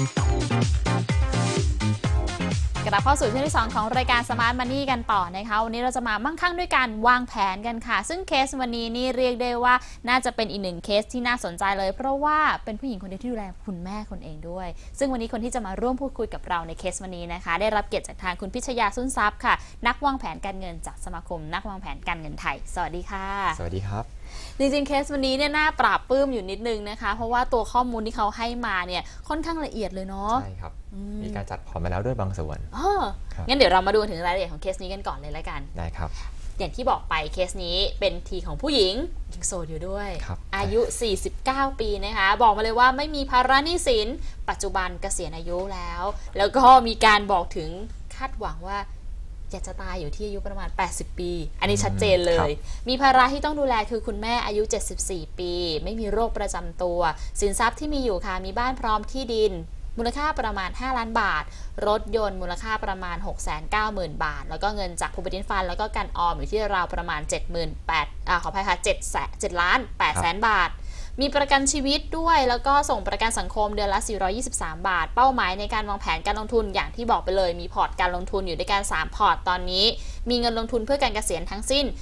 กลับเข้าสู่ช่วงที่2ของรายการ Smart Money กันต่อนะคะวันนี้เราจะมามั่งคั่งด้วยการวางแผนกันค่ะซึ่งเคสวันนี้นี่เรียกได้ว่าน่าจะเป็นอีกหนึ่งเคสที่น่าสนใจเลยเพราะว่าเป็นผู้หญิงคนเดียวที่ดูแลคุณแม่คนเองด้วยซึ่งวันนี้คนที่จะมาร่วมพูดคุยกับเราในเคสวันนี้นะคะได้รับเกียรติจากทางคุณพิชยาสุนทรัพย์ค่ะนักวางแผนการเงินจากสมาคมนักวางแผนการเงินไทยสวัสดีค่ะสวัสดีครับจริงๆเคสวันนี้เนี่ยน่าปราบปลื้มอยู่นิดนึงนะคะเพราะว่าตัวข้อมูลที่เขาให้มาเนี่ยค่อนข้างละเอียดเลยเนาะใช่ครับมีการจัดพอร์ตมาแล้วด้วยบางส่วนงั้นเดี๋ยวเรามาดูถึงรายละเอียดของเคสนี้กันก่อนเลยละกันได้ครับอย่างที่บอกไปเคสนี้เป็นทีของผู้หญิงยังโสดอยู่ด้วยอายุ49ปีนะคะบอกมาเลยว่าไม่มีภาระหนี้สินปัจจุบันเกษียณอายุแล้วก็มีการบอกถึงคาดหวังว่าอยากจะตายอยู่ที่อายุประมาณ80ปีอันนี้ชัดเจนเลยมีภาระที่ต้องดูแลคือคุณแม่อายุ74ปีไม่มีโรคประจำตัวสินทรัพย์ที่มีอยู่ค่ะมีบ้านพร้อมที่ดินมูลค่าประมาณ5ล้านบาทรถยนต์มูลค่าประมาณ 690,000 บาทแล้วก็เงินจาก Provident Fund แล้วก็การออมอยู่ที่ราวประมาณ ขออภัยค่ะ7ล้าน8แสนบาทมีประกันชีวิตด้วยแล้วก็ส่งประกันสังคมเดือนละ423บาทเป้าหมายในการวางแผนการลงทุนอย่างที่บอกไปเลยมีพอร์ตการลงทุนอยู่ด้วยกัน3พอร์ตตอนนี้มีเงินลงทุนเพื่อการเกษียณทั้งสิ้น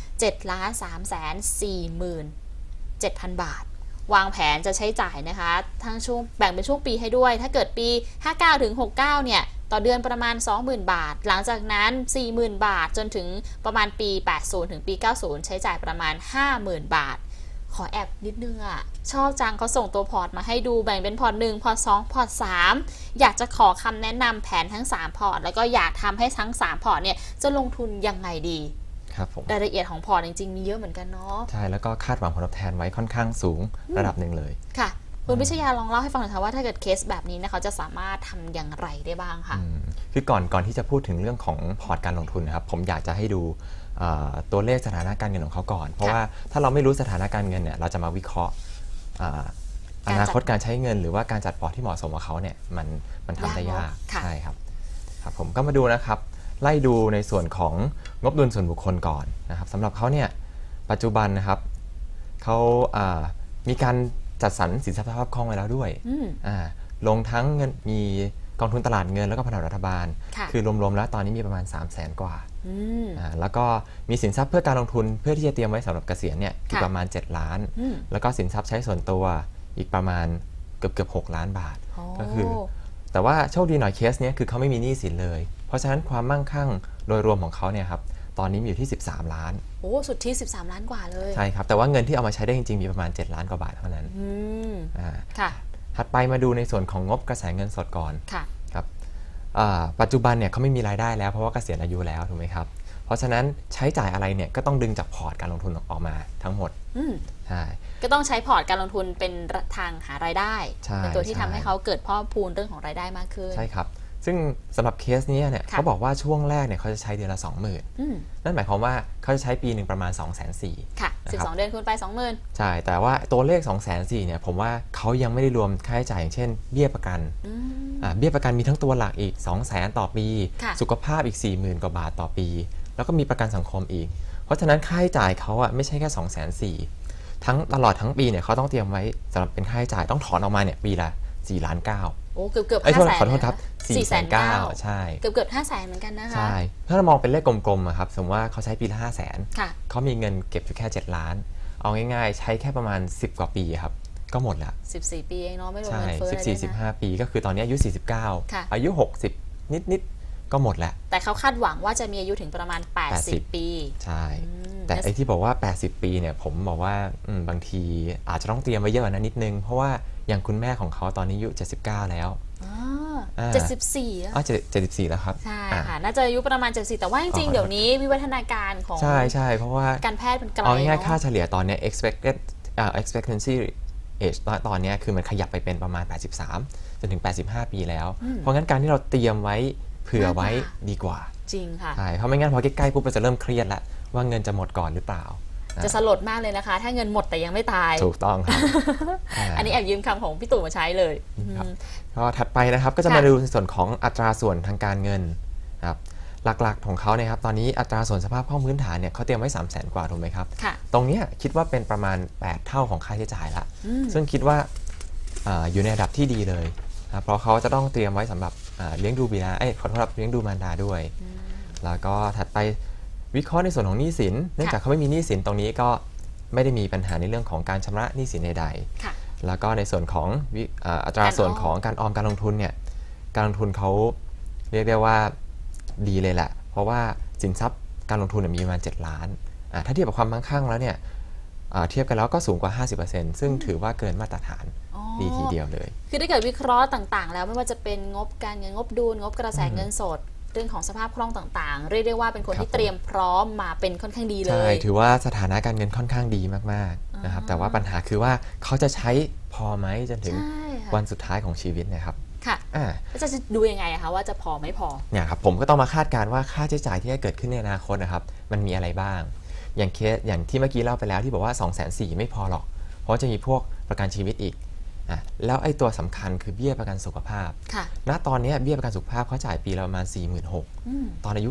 7,347,000 บาทวางแผนจะใช้จ่ายนะคะทั้งช่วงแบ่งเป็นช่วงปีให้ด้วยถ้าเกิดปี59ถึง69เนี่ยต่อเดือนประมาณ 20,000 บาทหลังจากนั้น 40,000 บาทจนถึงประมาณปี80ถึงปี90ใช้จ่ายประมาณ 50,000 บาทขอแอบนิดนึงชอบจังเขาส่งตัวพอร์ตมาให้ดูแบ่งเป็นพอร์ต1พอร์ต2พอร์ต3อยากจะขอคำแนะนำแผนทั้ง3พอร์ตแล้วก็อยากทำให้ทั้ง3พอร์ตเนี่ยจะลงทุนยังไงดีรายละเอียดของพอร์ตจริงๆมีเยอะเหมือนกันเนาะใช่แล้วก็คาดหวังผลตอบแทนไว้ค่อนข้างสูงระดับหนึ่งเลยค่ะคุณพิชยาลองเล่าให้ฟังหน่อยค่ะว่าถ้าเกิดเคสแบบนี้นะเขาจะสามารถทำอย่างไรได้บ้างคะคือก่อนที่จะพูดถึงเรื่องของพอร์ตการลงทุนนะครับผมอยากจะให้ดูตัวเลขสถานะการเงินของเขาก่อนเพราะว่าถ้าเราไม่รู้สถานะการเงินเนี่ยเราจะมาวิเคราะห์อนาคตการใช้เงินหรือว่าการจัดพอร์ตที่เหมาะสมกับเขาเนี่ยมันทำได้ยากใช่ครับผมก็มาดูนะครับไล่ดูในส่วนของงบดุลส่วนบุคคลก่อนนะครับสำหรับเขาเนี่ยปัจจุบันนะครับเขามีการจัดสรรสินทรัพย์คล่องไว้แล้วด้วยลงทั้งเงินมีกองทุนตลาดเงินแล้วก็พันธบัตรรัฐบาลคือรวมๆแล้วตอนนี้มีประมาณ 300,000 กว่าแล้วก็มีสินทรัพย์เพื่อการลงทุนเพื่อที่จะเตรียมไว้สำหรับเกษียณเนี่ยอีกประมาณ7ล้านแล้วก็สินทรัพย์ใช้ส่วนตัวอีกประมาณเกือบ6ล้านบาทก็คือแต่ว่าโชคดีหน่อยเคสนี้คือเขาไม่มีหนี้สินเลยเพราะฉะนั้นความมั่งคั่งโดยรวมของเขาเนี่ยครับตอนนี้อยู่ที่13ล้านโอ้สุดที่13ล้านกว่าเลยใช่ครับแต่ว่าเงินที่เอามาใช้ได้จริงๆมีประมาณ7ล้านกว่าบาทเท่านั้นค่ะถัดไปมาดูในส่วนของงบกระแสเงินสดก่อนครับปัจจุบันเนี่ยเขาไม่มีรายได้แล้วเพราะว่าเกษียณอายุแล้วถูกไหมครับเพราะฉะนั้นใช้จ่ายอะไรเนี่ยก็ต้องดึงจากพอร์ตการลงทุนออกมาทั้งหมดใช่ก็ต้องใช้พอร์ตการลงทุนเป็นทางหารายได้เป็นตัวที่ทำให้เขาเกิดเพิ่มพูนเรื่องของรายได้มากขึ้นใช่ครับซึ่งสำหรับเคสนี้เนี่ยเขาบอกว่าช่วงแรกเนี่ยเขาจะใช้เดือนละ 20,000 นั่นหมายความว่าเขาจะใช้ปีหนึ่งประมาณ 240,000 ค่ะ12เดือนคูณไป 20,000 ใช่แต่ว่าตัวเลข 240,000 เนี่ยผมว่าเขายังไม่ได้รวมค่าใช้จ่ายอย่างเช่นเบี้ยประกันเบี้ยประกันมีทั้งตัวหลักอีก 200,000 ต่อปีสุขภาพอีก 40,000 กว่าบาทต่อปีแล้วก็มีประกันสังคมอีกเพราะฉะนั้นค่าใช้จ่ายเขาไม่ใช่แค่ 240,000 ตลอดทั้งปีเนี่ยเขาต้องเตรียมไว้สำหรับเป็นค่าใช้จ่ายต้องถอนออกมาเนี่ยปีละ4.9 ล้านโอ้เกือบขอโทษครับ4.9 ใช่เกือบ500,000เหมือนกันนะคะใช่ถ้าเรามองเป็นเลขกลมๆครับสมมติว่าเขาใช้ปีละ500,000เขามีเงินเก็บอยู่แค่7ล้านเอาง่ายๆใช้แค่ประมาณ10กว่าปีครับก็หมดแล้ว 14ปีเองเนาะไม่รวมเงินเฟ้อเลยนะ14-15 ปีก็คือตอนนี้อายุ49อายุ60นิดๆก็หมดแล้วแต่เขาคาดหวังว่าจะมีอายุถึงประมาณ80ปีใช่แต่ไอ้ที่บอกว่า80ปีเนี่ยผมบอกว่าบางทีอาจจะต้องเตรียมไว้เยอะกว่านั้นนิดนึงเพราะว่าอย่างคุณแม่ของเขาตอนนี้อายุ79แล้ว 74แล้ว 74แล้วครับใช่ค่ะน่าจะอายุประมาณ74แต่ว่าจริงๆเดี๋ยวนี้วิวัฒนาการของใช่เพราะว่าการแพทย์เป็นไกลง่ายๆค่าเฉลี่ยตอนนี้ expectancy age ตอนนี้คือมันขยับไปเป็นประมาณ83จนถึง85ปีแล้วเพราะงั้นการที่เราเตรียมไว้เผื่อไว้ดีกว่าจริงค่ะใช่เพราะไม่งั้นพอใกล้ๆปุ๊บมันจะเริ่มเครียดแล้วว่าเงินจะหมดก่อนหรือเปล่าจะสลดมากเลยนะคะถ้าเงินหมดแต่ยังไม่ตายถูกต้องครับอันนี้แอบยืมคำของพี่ตู่มาใช้เลยก็ถัดไปนะครับก็จะมาดูในส่วนของอัตราส่วนทางการเงินครับหลักๆของเขาเนี่ยครับตอนนี้อัตราส่วนสภาพคล่องพื้นฐานเนี่ยเขาเตรียมไว้300,000 กว่าถูกไหมครับตรงนี้คิดว่าเป็นประมาณ8เท่าของค่าใช้จ่ายละซึ่งคิดว่าอยู่ในระดับที่ดีเลยเพราะเขาจะต้องเตรียมไว้สำหรับเลี้ยงดูบิดาขอโทษครับเลี้ยงดูมารดาด้วยแล้วก็ถัดไปวิเคราะห์ในส่วนของหนี้สินเนื่องจากเขาไม่มีหนี้สินตรงนี้ก็ไม่ได้มีปัญหาในเรื่องของการชำระหนี้สินใดๆแล้วก็ในส่วนของอัตราส่วนของการออมการลงทุนเนี่ยการลงทุนเขาเรียกได้ว่าดีเลยแหละเพราะว่าสินทรัพย์การลงทุนมีประมาณ7 ล้านถ้าเทียบกับความมั่งคั่งแล้วเนี่ยเทียบกันแล้วก็สูงกว่า 50% ซึ่งถือว่าเกินมาตรฐานดีทีเดียวเลยคือถ้าเกิดวิเคราะห์ต่างๆแล้วไม่ว่าจะเป็นงบการเงินงบดุลงบกระแสเงินสดเรื่องของสภาพคล่องต่างๆเรียกได้ว่าเป็นคนที่เตรียมพร้อมมาเป็นค่อนข้างดีเลยใช่ถือว่าสถานะการเงินค่อนข้างดีมากๆนะครับแต่ว่าปัญหาคือว่าเขาจะใช้พอไหมจนถึงวันสุดท้ายของชีวิตนะครับค่ะแล้วจะดูยังไงคะว่าจะพอไม่พอเนี่ยครับผมก็ต้องมาคาดการณ์ว่าค่าใช้จ่ายที่จะเกิดขึ้นในอนาคตนะครับมันมีอะไรบ้างอย่างที่เมื่อกี้เล่าไปแล้วที่บอกว่า 240,000 ไม่พอหรอกเพราะจะมีพวกประกันชีวิตอีกแล้วไอ้ตัวสำคัญคือเบี้ยประกันสุขภาพณตอนนี้เบี้ยประกันสุขภาพเขาจ่ายปีละประมาณ 46,000 ตอนอายุ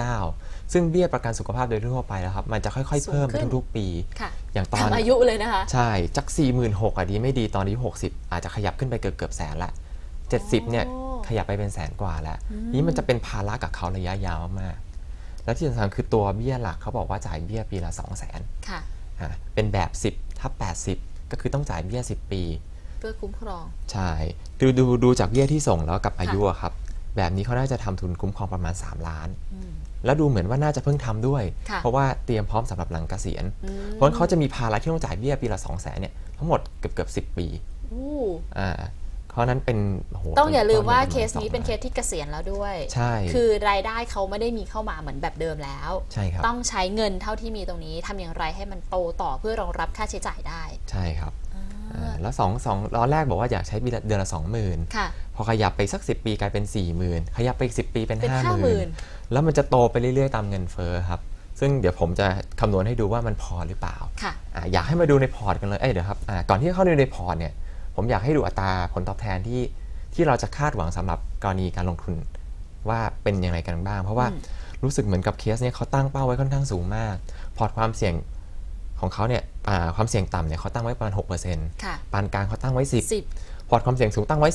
49ซึ่งเบี้ยประกันสุขภาพโดยทั่วไปแล้วครับมันจะค่อยๆเพิ่มไปทุกๆปีอย่างตอนอายุเลยนะคะใช่จาก 46,000 ดีไม่ดีตอนอายุ60อาจจะขยับขึ้นไปเกือบแสนละ70เนี่ยขยับไปเป็นแสนกว่าแล้วนี้มันจะเป็นภาระกับเขาระยะยาวมากแล้วที่สำคัญคือตัวเบี้ยหลักเขาบอกว่าจ่ายเบี้ยปีละ 200,000 ค่ะเป็นแบบ10 ทับ 80ก็คือต้องจ่ายเบี้ย10 ปีเพื่อคุ้มครองใช่ดูจากเบี้ยที่ส่งแล้วกับอายุครับแบบนี้เขาน่าจะทำทุนคุ้มครองประมาณ3 ล้านแล้วดูเหมือนว่าน่าจะเพิ่งทำด้วยเพราะว่าเตรียมพร้อมสำหรับหลังเกษียณเพราะเขาจะมีภาระที่ต้องจ่ายเบี้ยปีละ 200,000เนี่ยทั้งหมดเกือบ10 ปีเพราะนั้นเป็นต้องอย่าลืมว่าเคสนี้เป็นเคสที่เกษียณแล้วด้วยใช่คือรายได้เขาไม่ได้มีเข้ามาเหมือนแบบเดิมแล้วใช่ครับต้องใช้เงินเท่าที่มีตรงนี้ทำอย่างไรให้มันโตต่อเพื่อรองรับค่าใช้จ่ายได้ใช่ครับแล้วล้อแรกบอกว่าอยากใช้เดือนละ 20,000 พอขยับไปสัก10 ปีกลายเป็น 40,000 ขยับไปอีก10 ปีเป็น 50,000 แล้วมันจะโตไปเรื่อยๆตามเงินเฟ้อครับซึ่งเดี๋ยวผมจะคำนวณให้ดูว่ามันพอหรือเปล่าอยากให้มาดูในพอร์ตกันเลยเดี๋ยวครับก่อนที่จะเข้าในพอร์ตเนี่ยผมอยากให้ดูอัตราผลตอบแทนที่เราจะคาดหวังสำหรับกรณีการลงทุนว่าเป็นยังไงกันบ้างเพราะว่ารู้สึกเหมือนกับเคสนี้เขาตั้งเป้าไว้ค่อนข้างสูงมากพอร์ตความเสี่ยงของเขาเนี่ยความเสี่ยงต่ำเนี่ยเขาตั้งไว้ประมาณ 6% ปานกลางเขาตั้งไว้ 10พอร์ตความเสี่ยงสูงตั้งไว้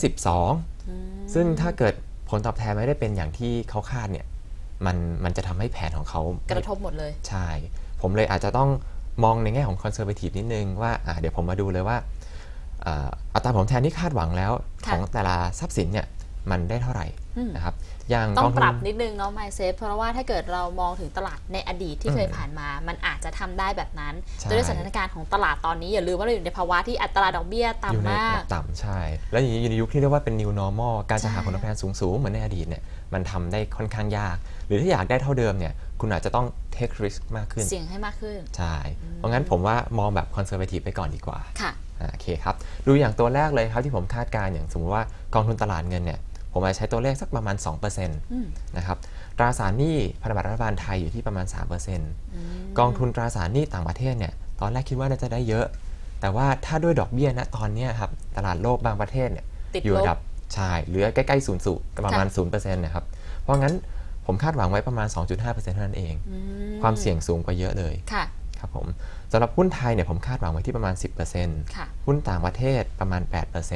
12ซึ่งถ้าเกิดผลตอบแทนไม่ได้เป็นอย่างที่เขาคาดเนี่ยมันจะทำให้แผนของเขากระทบหมดเลยใช่ผมเลยอาจจะต้องมองในแง่ของคอนเซอร์เวทีฟนิดนึงว่าเดี๋ยวผมมาดูเลยว่าอัตราผลตอบแทนที่คาดหวังแล้วของแต่ละทรัพย์สินเนี่ยมันได้เท่าไหร่นะครับอย่างต้องปรับนิดนึงเนาะไมเซฟเพราะว่าถ้าเกิดเรามองถึงตลาดในอดีตที่เคยผ่านมามันอาจจะทำได้แบบนั้นด้วยสถานการณ์ของตลาดตอนนี้อย่าลืมว่าเราอยู่ในภาวะที่อัตราดอกเบี้ยต่ำมากต่ำใช่แล้วอย่างนี้ในยุคที่เรียกว่าเป็น new normal การจะหาผลตอบแทนสูงๆเหมือนในอดีตเนี่ยมันทำได้ค่อนข้างยากหรือถ้าอยากได้เท่าเดิมเนี่ยคุณอาจจะต้อง take risk มากขึ้นเสี่ยงให้มากขึ้นใช่เพราะงั้นผมว่ามองแบบ conservative ไปก่อนดีกว่าค่ะโอเคครับดูอย่างตัวแรกเลยครับที่ผมคาดการณ์อย่างสมมติว่ากองทุนตลาดเงินเนี่ยผมจะใช้ตัวเลขสักประมาณ 2% นะครับตราสารหนี้พันธบัตรรัฐบาลไทยอยู่ที่ประมาณ 3% กองทุนตราสารหนี้ต่างประเทศเนี่ยตอนแรกคิดว่าน่าจะได้เยอะแต่ว่าถ้าด้วยดอกเบี้ยนะตอนนี้ครับตลาดโลกบางประเทศเนี่ยอยู่ระดับใช่เหลือใกล้ๆ0ประมาณ 0% นะครับเพราะงั้นผมคาดหวังไว้ประมาณ 2.5% เท่านั้นเองความเสี่ยงสูงกว่าเยอะเลยครับผมสำหรับหุ้นไทยเนี่ยผมคาดหวังไว้ที่ประมาณ 10% หุ้นต่างประเทศประมาณ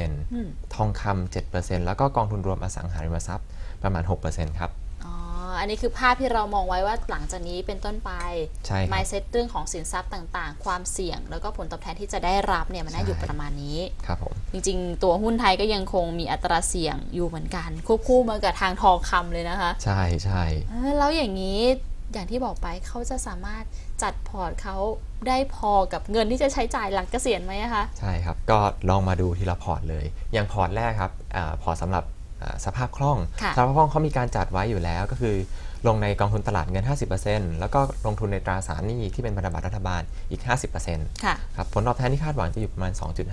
8% ทองคำ 7% แล้วก็กองทุนรวมอสังหาริมทรัพย์ประมาณ 6% ครับอันนี้คือภาพที่เรามองไว้ว่าหลังจากนี้เป็นต้นไป mindset เรื่องของสินทรัพย์ต่างๆความเสี่ยงแล้วก็ผลตอบแทนที่จะได้รับเนี่ยมันน่าอยู่ประมาณนี้ครับผมจริงๆตัวหุ้นไทยก็ยังคงมีอัตราเสี่ยงอยู่เหมือนกันควบคู่มากับทางทองคำเลยนะคะใช่ใช่แล้วอย่างนี้อย่างที่บอกไปเขาจะสามารถจัดพอร์ตเขาได้พอกับเงินที่จะใช้จ่ายหลังเกษียณไหมคะใช่ครับก็ลองมาดูทีละพอร์ตเลยอย่างพอร์ตแรกครับพอร์ตสำหรับสภาพคล่องสภาพคล่องเขามีการจัดไว้อยู่แล้วก็คือลงในกองทุนตลาดเงิน 50% แล้วก็ลงทุนในตราสารหนี้ที่เป็นพันธบัตรรัฐบาลอีก 50% ครับผลตอบแทนที่คาดหวังจะอยู่ประมาณ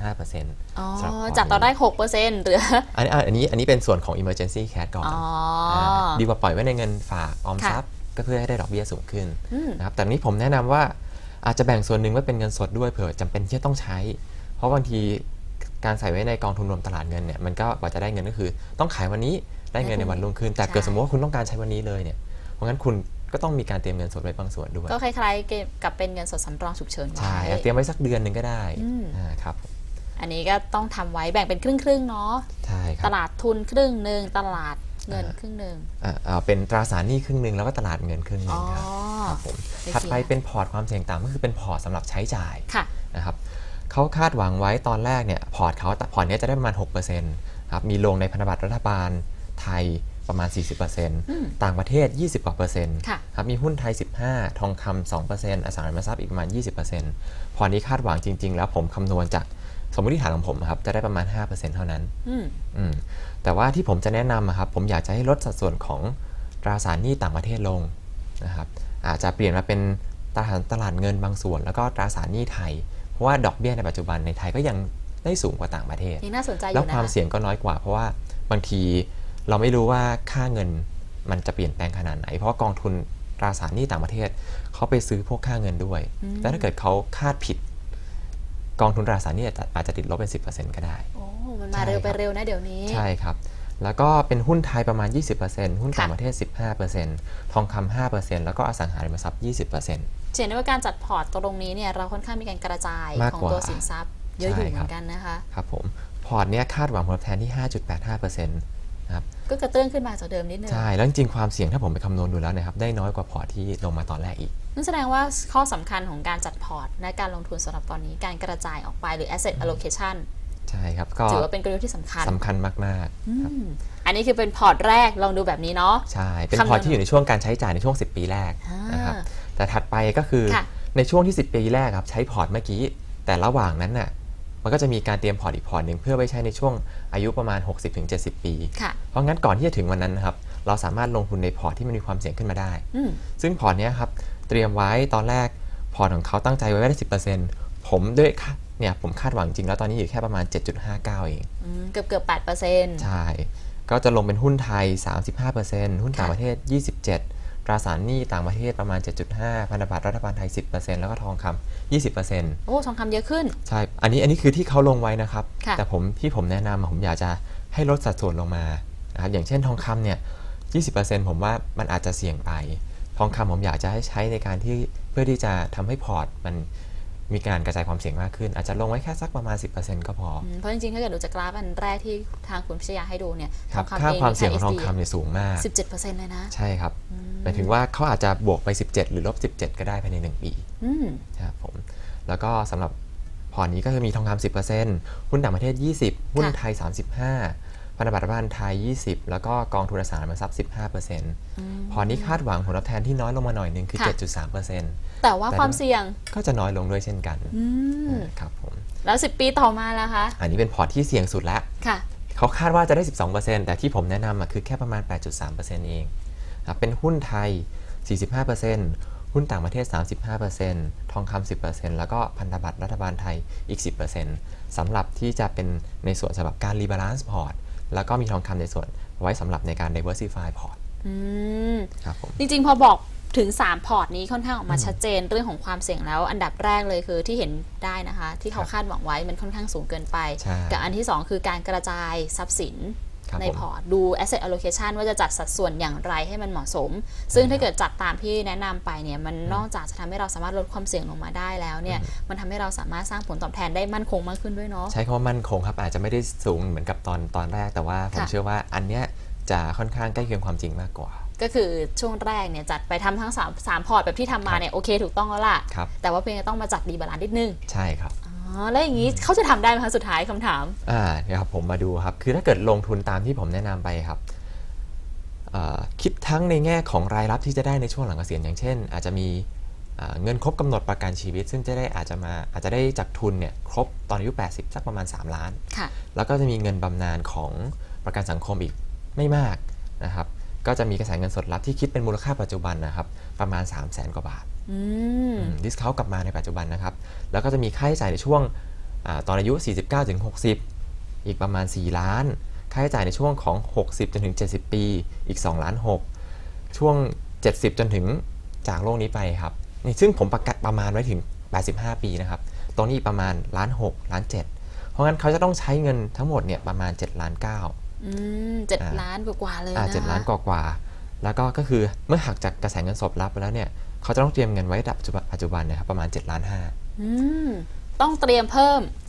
2.5% จากตอนได้ 6% หรืออันนี้เป็นส่วนของ emergency cash ก่อนดีกว่าปล่อยไว้ในเงินฝากออมทรัพย์ก็เพื่อให้ได้ดอกเบี้ยสูงขึ้นนะครับแต่นี้ผมแนะนำว่าอาจจะแบ่งส่วนหนึ่งไว้เป็นเงินสดด้วยเผื่อจำเป็นที่จะต้องใช้เพราะบางทีการใส่ไว้ในกองทุนรวมตลาดเงินเนี่ยมันก็กว่าจะได้เงินก็คือต้องขายวันนี้ได้เงินในวันรุ่งขึ้นแต่เกิดสมมติว่าคุณต้องการใช้วันนี้เลยเนี่ยเพราะงั้นคุณก็ต้องมีการเตรียมเงินสดไว้บางส่วนด้วยก็คล้ายๆกับเป็นเงินสดสำรองฉุกเฉินใช่เตรียมไว้สักเดือนหนึ่งก็ได้ครับอันนี้ก็ต้องทำไว้แบ่งเป็นครึ่งๆเนาะใช่ครับตลาดทุนครึ่งหนึ่งตลาดเงินครึ่งหนึ่งเป็นตราสารหนี้ครึ่งหนึ่งแล้วก็ตลาดเงินครึ่งหนึ่งครับผมถัดไปเป็นพอร์ตความเสี่ยงต่ำก็คือเป็นพอร์ตสำหรับใช้จ่ายนะครับเขาคาดหวังไว้ตอนแรกเนี่ยพอร์ตนี้จะได้ประมาณ 6% ครับมีลงในพันธบัตรรัฐบาลไทยประมาณ 40% ต่างประเทศ 20 กว่า%ครับมีหุ้นไทย 15%ทองคำ 2% อสังหาริมทรัพย์อีกประมาณ 20%พอนี้คาดหวังจริงๆแล้วผมคำนวณจากสมมติฐานของผมครับจะได้ประมาณ 5% เท่านั้นแต่ว่าที่ผมจะแนะนำครับผมอยากจะให้ลดสัดส่วนของตราสารหนี้ต่างประเทศลงนะครับอาจจะเปลี่ยนมาเป็นตลาดเงินบางส่วนแล้วก็ตราสารหนี้ไทยเพราะว่าดอกเบี้ยในปัจจุบันในไทยก็ยังได้สูงกว่าต่างประเทศน่าสนใจอยู่นะแล้วความเสี่ยงก็น้อยกว่าเพราะว่าบางทีเราไม่รู้ว่าค่าเงินมันจะเปลี่ยนแปลงขนาดไหนเพราะว่ากองทุนตราสารหนี้ต่างประเทศเขาไปซื้อพวกค่าเงินด้วยแต่ถ้าเกิดเขาคาดผิดกองทุนตราสารหนี้อาจจะติดลบเป็น 10% ก็ได้โอ้มันมาเร็วไปเร็วนะเดี๋ยวนี้ใช่ครับแล้วก็เป็นหุ้นไทยประมาณ 20% หุ้นต่างประเทศ 15% ทองคำ 5% แล้วก็อสังหาริมทรัพย์ 20% เห็นได้ว่าการจัดพอร์ตตรงนี้เนี่ยเราค่อนข้างมีการกระจายของตัวสินทรัพย์เยอะอยู่เหมือนกันนะคะครับผมพอร์ตเนี้ยคาดหวังผลตอบแทนที่ 5.85% นะครับก็กระเตื้องขึ้นมาจากเดิมนิดนึงใช่แล้วจริงความเสี่ยงถ้าผมไปคำนวณดูแล้วนะครับได้น้อยกว่าพอร์ตที่ลงมาตอนแรกอีกนั่นแสดงว่าข้อสำคัญของการจัดพอร์ตและการลงทุนสำหรับตอนนี้การกระจายออกไปหรือ asset allocation ใช่ครับก็ถือว่าเป็นกลยุทธ์ที่สำคัญมากอันนี้คือเป็นพอร์ตแรกลองดูแบบนี้เนาะใช่เป็นพอร์ตที่อยู่ในช่วงการใช้จ่ายในช่วง10 ปีแรกนะครับแต่ถัดไปก็คือในช่วงที่10 ปีแรกครับใช้พอร์ตเมื่อกี้แต่ระหว่างนั้นน่ะมันก็จะมีการเตรียมพอร์ตอีกพอร์ตหนึ่งเพื่อไว้ใช้ในช่วงอายุประมาณ 60-70 ปีเพราะงั้นก่อนที่จะถึงวันนั้นนะครับเราสามารถลงทุนในพอร์ตที่มันมีความเสี่ยงขึ้นมาได้ซึ่งพอร์ตนี้ครับเตรียมไว้ตอนแรกพอร์ตของเขาตั้งใจไว้ได้ 10% ผมด้วยเนี่ยผมคาดหวังจริงแล้วตอนนี้อยู่แค่ประมาณ 7.59 เองเกือบ 8% ใช่ก็จะลงเป็นหุ้นไทย 35% หุ้นต่างประเทศ 27%ตราสารหนี้ต่างประเทศประมาณ 7.5 พันธบัตรรัฐบาลไทย 10% แล้วก็ทองคำ 20% โอ้ทองคำเยอะขึ้นใช่อันนี้คือที่เขาลงไว้นะครับแต่ผมแนะนำผมอยากจะให้ลดสัดส่วนลงมานะครับอย่างเช่นทองคำเนี่ย 20% ผมว่ามันอาจจะเสี่ยงไปทองคำผมอยากจะให้ใช้ในการที่เพื่อที่จะทำให้พอร์ตมันมีการกระจายความเสี่ยงมากขึ้นอาจจะลงไว้แค่สักประมาณ 10% ก็พอเพราะจริงๆถ้าเกิดดูจากกราฟอันแรกที่ทางคุณพิชยาให้ดูเนี่ยค่าความเสี่ยงของทองคำเนี่ยสูงมาก 17% เลยนะใช่ครับหมายถึงว่าเขาอาจจะบวกไป17หรือลบ17ก็ได้ภายใน1 ปีครับผมแล้วก็สำหรับพอร์ตนี้ก็จะมีทองคำ 10% หุ้นต่างประเทศ 20 หุ้นไทย 35 พันธบัตรรัฐบาลไทย 20 แล้วก็กองทุนอสังหาริมทรัพย์ 15%พอร์ตนี้คาดหวังผลตอบแทนที่น้อยลงมาหน่อยนึงคือ 7.3% แต่ว่าความเสี่ยงก็จะน้อยลงด้วยเช่นกันครับผมแล้ว10 ปีต่อมาล่ะคะอันนี้เป็นพอร์ตที่เสี่ยงสุดแล้วเขาคาดว่าจะได้ 12% แต่ที่ผมแนะนำคือแค่ประมาณ 8.3% เองเป็นหุ้นไทย 45%หุ้นต่างประเทศ 35%ทองคำ 10% แล้วก็พันธบัตรรัฐบาลไทยอีก 10% สำหรับที่จะเป็นในส่วนสำหรับการรีบาลานซ์พอร์ตแล้วก็มีทองคำในส่วนไว้สำหรับในการ diversify พอร์ตครับผมจริงๆพอบอกถึง3พอร์ตนี้ค่อนข้างออกมาชัดเจนเรื่องของความเสี่ยงแล้วอันดับแรกเลยคือที่เห็นได้นะคะที่เขาคาดหวังไว้มันค่อนข้างสูงเกินไปกับอันที่2คือการกระจายทรัพย์สินในพอร์ตดู asset allocation ว่าจะจัดสัดส่วนอย่างไรให้มันเหมาะสมซึ่งถ้าเกิดจัดตามที่แนะนำไปเนี่ยมันนอกจากจะทำให้เราสามารถลดความเสี่ยงลงมาได้แล้วเนี่ยมันทำให้เราสามารถสร้างผลตอบแทนได้มั่นคงมากขึ้นด้วยเนาะใช้คำว่ามั่นคงครับอาจจะไม่ได้สูงเหมือนกับตอนแรกแต่ว่าผมเชื่อว่าอันเนี้ยจะค่อนข้างใกล้เคียงความจริงมากกว่าก็คือช่วงแรกเนี่ยจัดไปทำทั้ง3พอร์ตแบบที่ทำมาเนี่ยโอเคถูกต้องแล้วล่ะแต่ว่าเพียงต้องมาจัดรีบาลานซ์นิดนึงใช่ครับแล้วอย่างนี้เขาจะทำได้ไหมคะสุดท้ายคำถามเดี๋ยวครับผมมาดูครับคือถ้าเกิดลงทุนตามที่ผมแนะนำไปครับคิดทั้งในแง่ของรายรับที่จะได้ในช่วงหลังเกษียณอย่างเช่นอาจจะมีเงินครบกำหนดประกันชีวิตซึ่งอาจจะได้จากทุนเนี่ยครบตอนอายุ80สักประมาณ3 ล้านแล้วก็จะมีเงินบำนาญของประกันสังคมอีกไม่มากนะครับก็จะมีกระแสเงินสดรับที่คิดเป็นมูลค่าปัจจุบันนะครับประมาณ 300,000 กว่าบาทดิสเคาท์กลับมาในปัจจุบันนะครับแล้วก็จะมีค่าใช้จ่ายในช่วงตอนอายุ 49-60 อีกประมาณ4 ล้านค่าใช้จ่ายในช่วงของ60จนถึง70 ปีอีก2 ล้าน 6ช่วง70จนถึงจากโลกนี้ไปครับนี่ซึ่งผมประมาณไว้ถึง85 ปีนะครับตรงนี้ประมาณ1 ล้าน 6 ล้าน 7เพราะงั้นเขาจะต้องใช้เงินทั้งหมดเนี่ยประมาณ7 ล้าน 9 7 ล้านกว่าเลยนะ 7 ล้านกว่าแล้วก็คือเมื่อหักจากกระแสเงินสดรับไปแล้วเนี่ยเขาจะต้องเตรียมเงินไว้ปัจจุบันเนี่ยครับประมาณ7 ล้าน 5 ต้องเตรียมเพิ่ม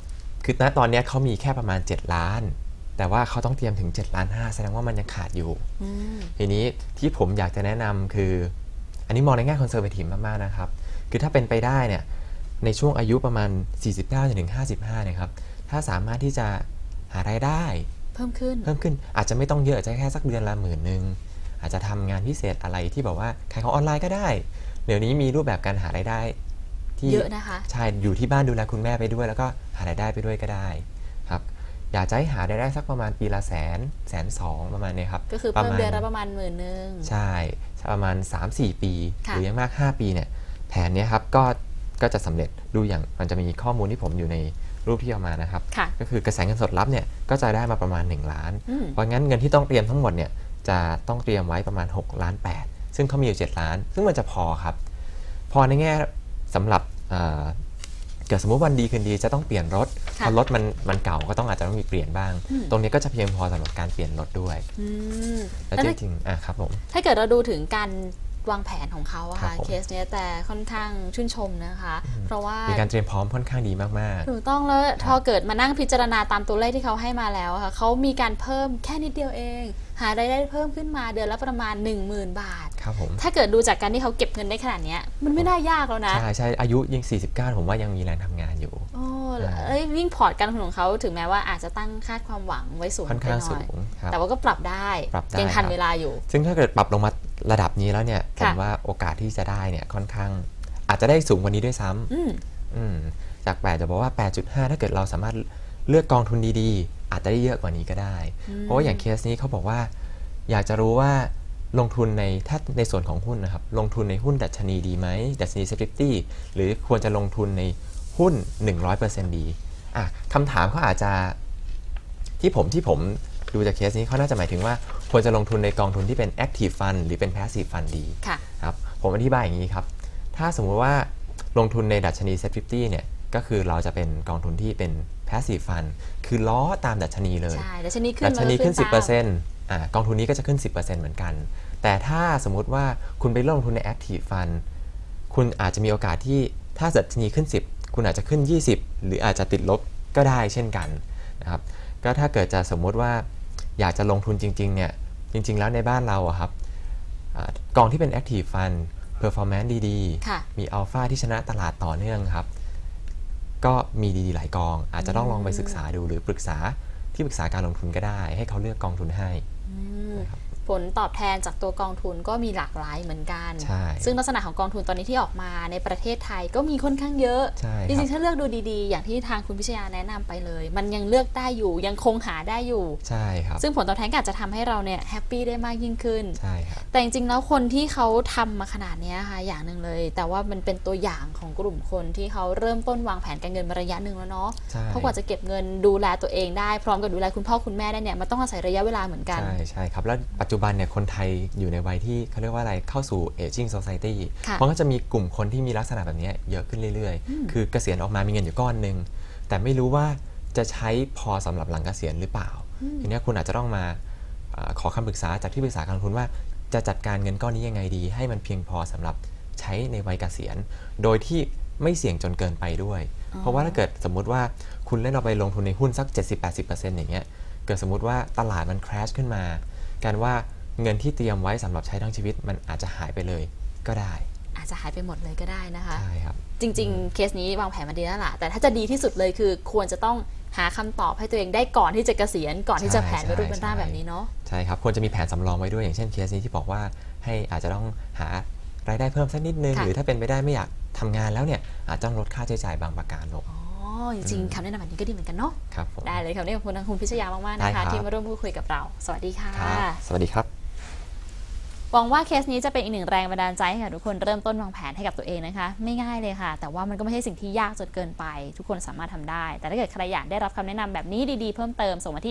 คือณตอนนี้เขามีแค่ประมาณ7 ล้านแต่ว่าเขาต้องเตรียมถึง7.5 ล้านแสดงว่ามันยังขาดอยู่ทีนี้ที่ผมอยากจะแนะนำคืออันนี้มองในแง่คอนเซอร์เวทีฟมากๆนะครับคือถ้าเป็นไปได้เนี่ยในช่วงอายุประมาณ49 ถึง 55เนี่ยครับถ้าสามารถที่จะหารายได้เพิ่มขึ้นอาจจะไม่ต้องเยอะจะแค่สักเดือนละ10,000อาจจะทำงานพิเศษอะไรที่แบบว่าขายของออนไลน์ก็ได้เดี๋ยวนี้มีรูปแบบการหารายได้ที่เยอะนะคะใช่อยู่ที่บ้านดูแลคุณแม่ไปด้วยแล้วก็หารายได้ไปด้วยก็ได้ครับอยากจะให้หารายได้สักประมาณปีละ100,000-120,000ประมาณนี้ครับก็คือเพิ่มเดือนละประมาณ10,000 ใช่ประมาณ 3-4 ปีหรือยังมาก5 ปีเนี่ยแผนนี้ครับก็จะสำเร็จดูอย่างมันจะมีข้อมูลที่ผมอยู่ในรูปที่เอามานะครับก็คือกระแสเงินสดรับเนี่ยก็จะได้มาประมาณ1 ล้านเพราะงั้นเงินที่ต้องเตรียมทั้งหมดเนี่ยจะต้องเตรียมไว้ประมาณ6.8 ล้านซึ่งเขามีอยู่7 ล้านซึ่งมันจะพอครับพอในแง่สำหรับเกิดสมมติวันดีคืนดีจะต้องเปลี่ยนรถพอรถมันเก่าก็อาจจะต้องมีเปลี่ยนบ้างตรงนี้ก็จะเพียงพอสำหรับการเปลี่ยนรถด้วยแล้วจริงๆครับผมถ้าเกิดเราดูถึงการวางแผนของเขาอะค่ะเคสนี้แต่ค่อนข้างชื่นชมนะคะเพราะว่ามีการเตรียมพร้อมค่อนข้างดีมากๆถูกต้องแล้วพอเกิดมานั่งพิจารณาตามตัวเลขที่เขาให้มาแล้วค่ะเขามีการเพิ่มแค่นิดเดียวเองหารายได้เพิ่มขึ้นมาเดือนละประมาณ 10,000 บาทครับผมถ้าเกิดดูจากการที่เขาเก็บเงินได้ขนาดนี้มันไม่น่ายากแล้วนะใช่อายุยัง49ผมว่ายังมีแรงทำงานอยู่โอ้ยิ่งพอร์ตการลงทุนของเขาถึงแม้ว่าอาจจะตั้งคาดความหวังไว้สูงค่อนข้างสูงแต่ว่าก็ปรับได้ยังทันเวลาอยู่ซึ่งถ้าเกิดปรับลงมาระดับนี้แล้วเนี่ยผมว่าโอกาสที่จะได้เนี่ยค่อนข้างอาจจะได้สูงกว่านี้ด้วยซ้ำจาก8จะบอกว่า 8.5 ถ้าเกิดเราสามารถเลือกกองทุนดีๆอาจจะได้เยอะกว่านี้ก็ได้เพราะว่าอย่างเคสนี้เขาบอกว่าอยากจะรู้ว่าลงทุนถ้าในส่วนของหุ้นนะครับลงทุนในหุ้นดัชนีดีไหมดัชนี Safety หรือควรจะลงทุนในหุ้น 100% ดีคำถามเขาอาจจะที่ผมดูจากเคสนี้เขาน่าจะหมายถึงว่าควรจะลงทุนในกองทุนที่เป็น Active Fund หรือเป็น Passive Fund ดีครับผมอธิบายอย่างนี้ครับถ้าสมมุติว่าลงทุนในดัชนี Safety เนี่ยก็คือเราจะเป็นกองทุนที่เป็น Passive Fund คือล้อตามดัชนีเลยดัชนีขึ้น 10%กองทุนนี้ก็จะขึ้น 10% เหมือนกันแต่ถ้าสมมุติว่าคุณไปลงทุนใน Active Fund คุณอาจจะมีโอกาสที่ถ้าดัชนีขึ้น10คุณอาจจะขึ้น20หรืออาจจะติดลบก็ได้เช่นกันนะครับก็ถ้าเกิดจะสมมุติว่าอยากจะลงทุนจริงๆเนี่ยจริงๆแล้วในบ้านเราอะครับกองที่เป็น Active Fund Performance ดีๆมีอัลฟาที่ชนะตลาดต่อเนื่องครับก็มีดีๆหลายกองอาจจะต้องลองไปศึกษาดูหรือปรึกษาที่ปรึกษาการลงทุนก็ได้ให้เขาเลือกกองทุนให้ผลตอบแทนจากตัวกองทุนก็มีหลากหลายเหมือนกันซึ่งลักษณะของกองทุนตอนนี้ที่ออกมาในประเทศไทยก็มีค่อนข้างเยอะจริงๆถ้าเลือกดูดีๆอย่างที่ทางคุณพิชยาแนะนำไปเลยมันยังเลือกได้อยู่ยังคงหาได้อยู่ใช่ครับซึ่งผลตอบแทนอาจจะทำให้เราเนี่ยแฮปปี้ได้มากยิ่งขึ้นใช่ครับแต่จริงๆแล้วคนที่เขาทำมาขนาดนี้ค่ะอย่างหนึ่งเลยแต่ว่ามันเป็นตัวอย่างของกลุ่มคนที่เขาเริ่มต้นวางแผนการเงินมาระยะหนึ่งแล้วเนาะเพราะกว่าจะเก็บเงินดูแลตัวเองได้พร้อมกับดูแลคุณพ่อคุณแม่ได้เนี่ยมันต้องอาศัยระยะเวลาเหมือนกันใช่ครับแล้วปัจจุบันเนี่ยคนไทยอยู่ในวัยที่เขาเรียกว่าอะไรเข้าสู่ aging society เพราะก็จะมีกลุ่มคนที่มีลักษณะแบบนี้เยอะขึ้นเรื่อยๆคือเกษียณออกมามีเงินอยู่ก้อนนึงแต่ไม่รู้ว่าจะใช้พอสำหรับหลังเกษียณหรือเปล่าทีนี้คุณอาจจะต้องมาขอคำปรึกษาจากที่ปรึกษาการลงทุนว่าจะจัดการเงินก้อนนี้ยังไงดีให้มันเพียงพอสำหรับใช้ในวัยเกษียณโดยที่ไม่เสี่ยงจนเกินไปด้วยเพราะว่าถ้าเกิดสมมุติว่าคุณเล่นเอาไปลงทุนในหุ้นสัก 70-80% อย่างเงี้ยเกิดสมมุติว่าตลาดมัน crash ขึ้นมาการว่าเงินที่เตรียมไว้สำหรับใช้ทั้งชีวิตมันอาจจะหายไปเลยก็ได้อาจจะหายไปหมดเลยก็ได้นะคะใช่ครับจริงๆเคสนี้วางแผนมาดีแล้วล่ะแต่ถ้าจะดีที่สุดเลยคือควรจะต้องหาคำตอบให้ตัวเองได้ก่อนที่จะเกษียณก่อนที่จะแผนไปรูปเป็นร่างแบบนี้เนาะใช่ครับควรจะมีแผนสำรองไว้ด้วยอย่างเช่นเคสนี้ที่บอกว่าให้อาจจะต้องหารายได้เพิ่มสักนิดนึงหรือถ้าเป็นไปได้ไม่อยากทำงานแล้วเนี่ยอาจจะต้องลดค่าใช้จ่ายบางประการลงจริงๆคำแนะนำแบบนี้ก็ดีเหมือนกันเนาะครับได้เลยครับนี่ขอบคุณทางคุณพิชยามากๆนะคะที่มาร่วมพูดคุยกับเราสวัสดีค่ะสวัสดีครับหวังว่าเคสนี้จะเป็นอีกหนึ่งแรงบันดาลใจให้กับทุกคนเริ่มต้นวางแผนให้กับตัวเองนะคะไม่ง่ายเลยค่ะแต่ว่ามันก็ไม่ใช่สิ่งที่ยากจนเกินไปทุกคนสามารถทำได้แต่ถ้าเกิดใครอยากได้รับคำแนะนำแบบนี้ดีๆเพิ่มเติมส่งมาที่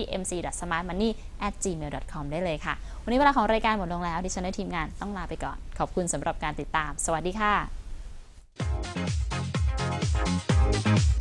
mc.smartmoney@gmail.com ได้เลยค่ะวันนี้เวลาของรายการหมดลงแล้วดิฉันและทีมงานต้องลาไปก่อนขอบคุณสำหรับการติดตามสวัสดีค่ะ